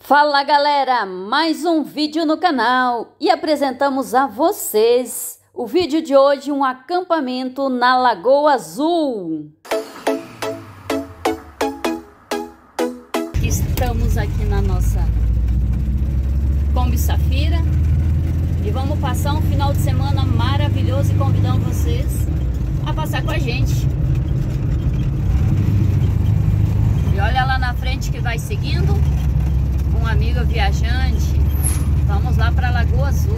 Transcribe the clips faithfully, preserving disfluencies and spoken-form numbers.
Fala galera, mais um vídeo no canal e apresentamos a vocês o vídeo de hoje, um acampamento na Lagoa Azul. Estamos aqui na nossa Kombi Safira e vamos passar um final de semana maravilhoso e convidamos vocês a passar com a gente. E olha lá na frente que vai seguindo um amigo viajante. Vamos lá para Lagoa Azul.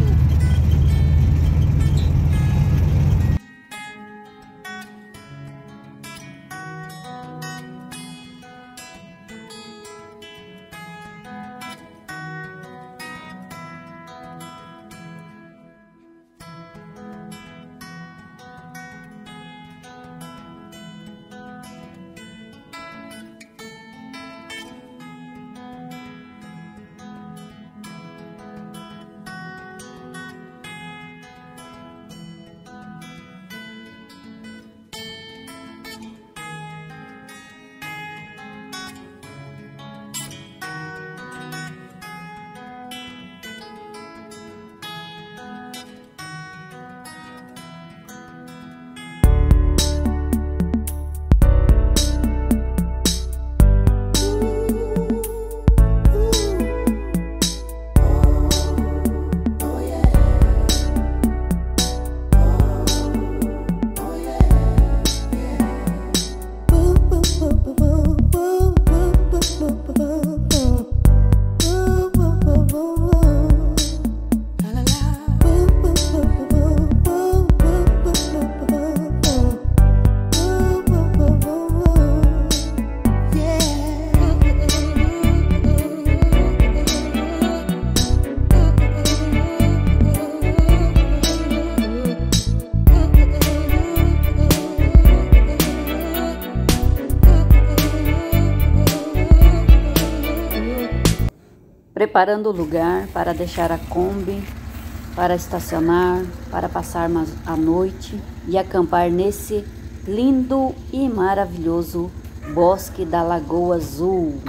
Preparando o lugar para deixar a Kombi, para estacionar, para passar a noite e acampar nesse lindo e maravilhoso bosque da Lagoa Azul.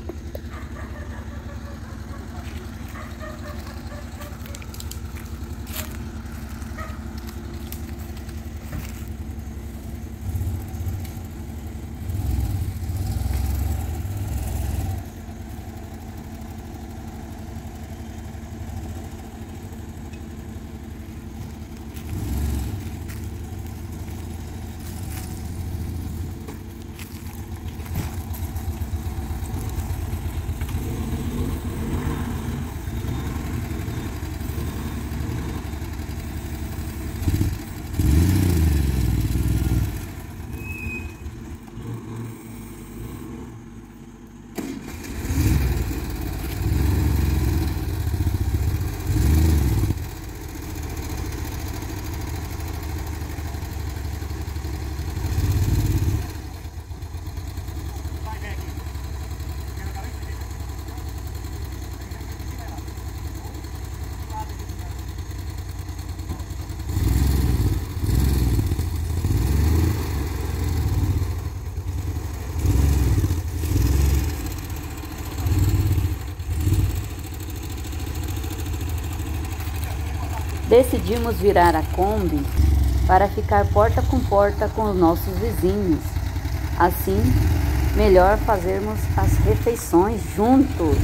Decidimos virar a Kombi para ficar porta com porta com os nossos vizinhos. Assim, melhor fazermos as refeições juntos.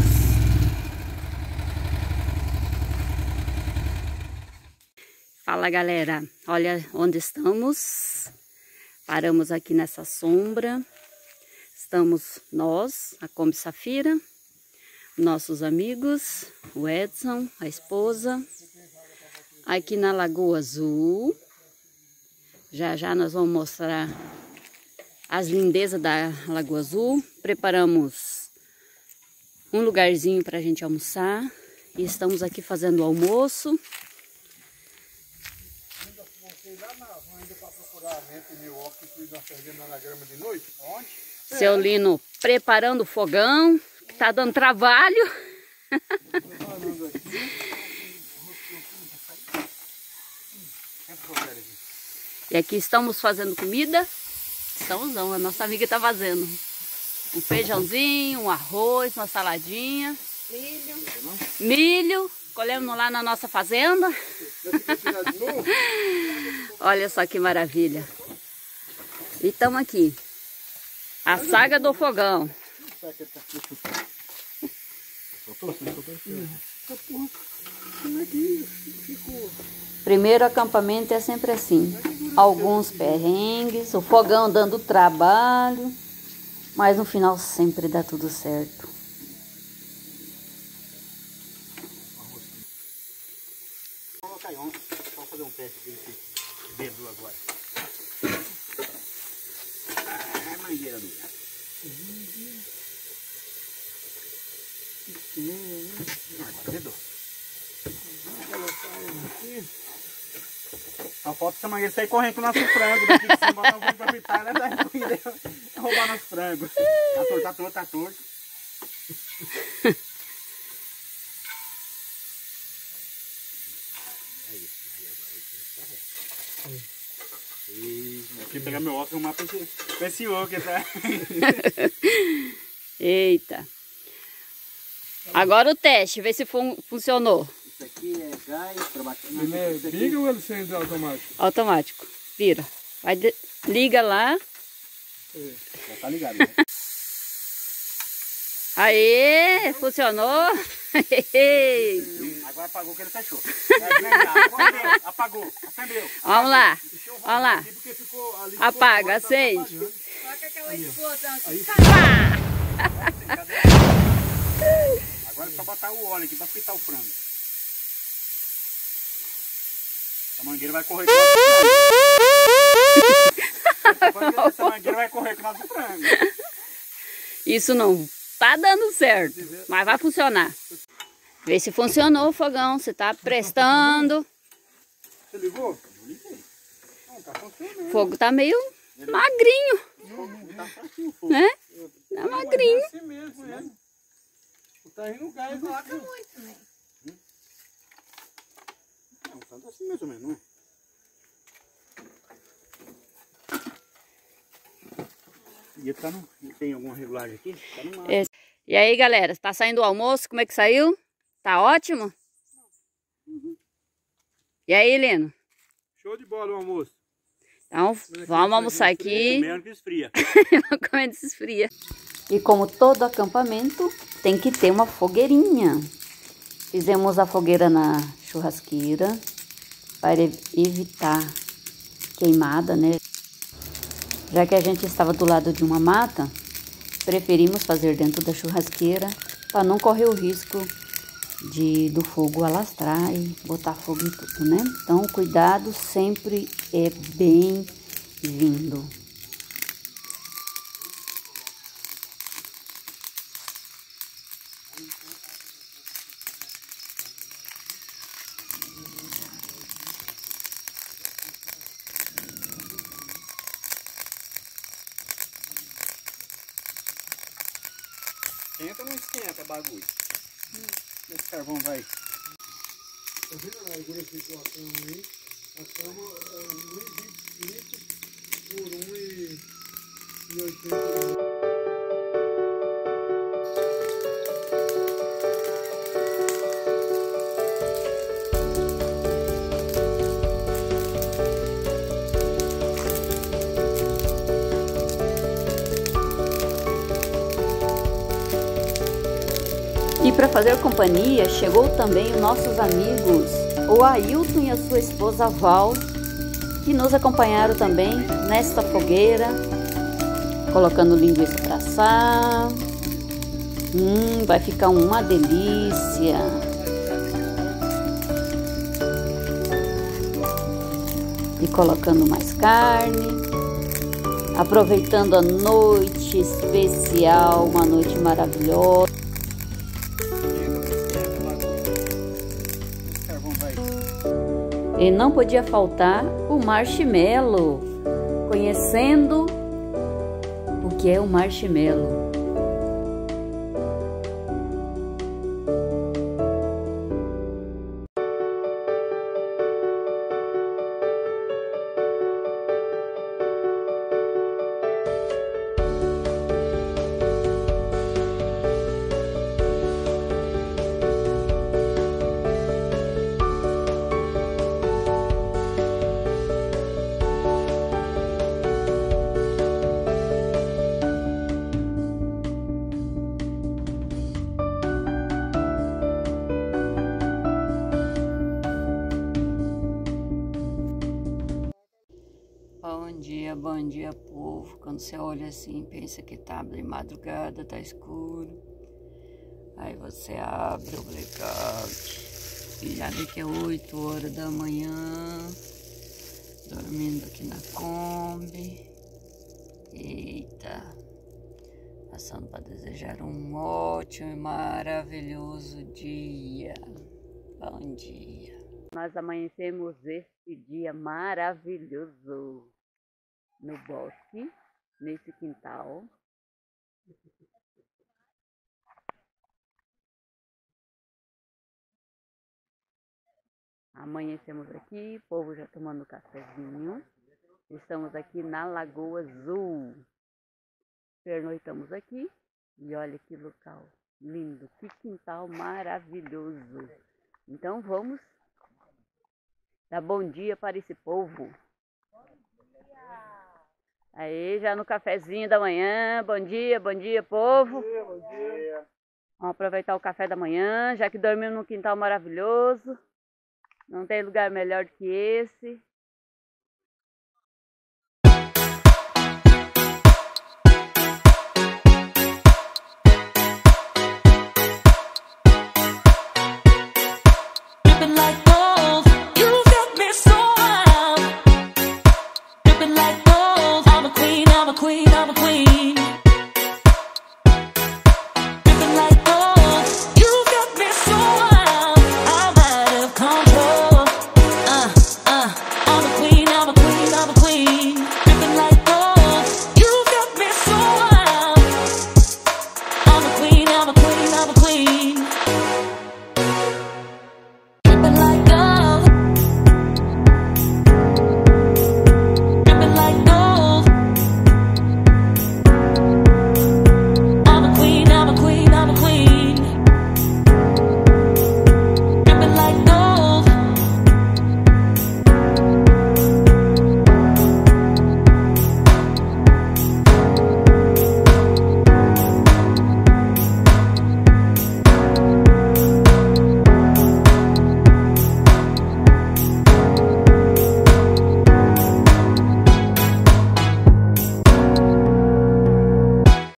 Fala galera, olha onde estamos. Paramos aqui nessa sombra. Estamos nós, a Kombi Safira, nossos amigos, o Edson, a esposa. Aqui na Lagoa Azul, já já nós vamos mostrar as lindezas da Lagoa Azul. Preparamos um lugarzinho para a gente almoçar e estamos aqui fazendo o almoço. Seu Lino preparando o fogão, que tá dando trabalho. E aqui estamos fazendo comida. Estamos não, a nossa amiga está fazendo um feijãozinho, um arroz, uma saladinha. Milho. Milho. Colhemos lá na nossa fazenda. Olha só que maravilha. E estamos aqui. A saga do fogão. Primeiro acampamento é sempre assim. Alguns perrengues, o fogão dando trabalho, mas no final sempre dá tudo certo. Vamos fazer um teste desse dedo agora. É mangueira do gato. Agora dedo. Só falta essa mangueira sair correndo com o nosso frango daqui de cima, botar o frango pra fritar, né? É roubar nosso frango. Tá torto, tá torto, tá torto. Aqui pegar meu óculos e arrumar pra esse, pra esse outro, tá? Eita. Agora o teste, ver se fun funcionou. Isso aqui é gás, pra baixo. Ele é liga ou ele sendo automático? Automático. Vira. Vai de... Liga lá. É. Já tá ligado, né? Aê, funcionou. Agora apagou que ele fechou. Apagou, acendeu. Vamos lá. Vamos lá. Apaga, acende. Coloca aquela explosão assim. Agora é só botar o óleo aqui pra fritar o frango. A mangueira vai correr com o nosso frango. Essa mangueira vai correr com o nosso frango. Isso não tá dando certo, mas vai funcionar. Vê se funcionou o fogão, se tá prestando. Você ligou? Não, tá funcionando. O fogo tá meio magrinho, Não, não tá fraquinho o fogo. né? Tá magrinho. É assim mesmo, é. Tá indo gás. Coloca muito, né? Não, tá assim mais ou menos, não é? E tá no... Tem alguma regulagem aqui? Tá no máximo. É. E aí, galera, tá saindo o almoço? Como é que saiu? Tá ótimo? Uhum. E aí, Lino? Show de bola o almoço. Então, vamos almoçar aqui. Comendo que esfria. Vamos comer esfria. E como todo acampamento, tem que ter uma fogueirinha. Fizemos a fogueira na churrasqueira para evitar queimada, né? Já que a gente estava do lado de uma mata, preferimos fazer dentro da churrasqueira para não correr o risco de do fogo alastrar e botar fogo em tudo, né? Então, cuidado sempre é bem-vindo. Esquenta ou não esquenta bagulho? Hum. Esse carvão vai. Tá vendo a largura que ficou a cama aí? A cama é um metro e vinte e cinco por um e oitenta. E para fazer companhia, chegou também os nossos amigos, o Ailton e a sua esposa Val, que nos acompanharam também nesta fogueira, colocando linguiça para assar. Hum, vai ficar uma delícia. E colocando mais carne, aproveitando a noite especial, uma noite maravilhosa. E não podia faltar o marshmallow, conhecendo o que é o marshmallow. dia, bom dia, povo. Quando você olha assim, pensa que tá de madrugada, tá escuro. Aí você abre o blackout e já vê que é oito horas da manhã. Dormindo aqui na Kombi. Eita. Passando para desejar um ótimo e maravilhoso dia. Bom dia. Nós amanhecemos este dia maravilhoso no bosque, nesse quintal. Amanhecemos aqui, o povo já tomando cafezinho. Estamos aqui na Lagoa Azul. Pernoitamos aqui e olha que local lindo, que quintal maravilhoso. Então vamos dar bom dia para esse povo. Aí, já no cafezinho da manhã. Bom dia, bom dia, povo. Bom dia, bom dia. Vamos aproveitar o café da manhã, já que dormimos num quintal maravilhoso. Não tem lugar melhor do que esse.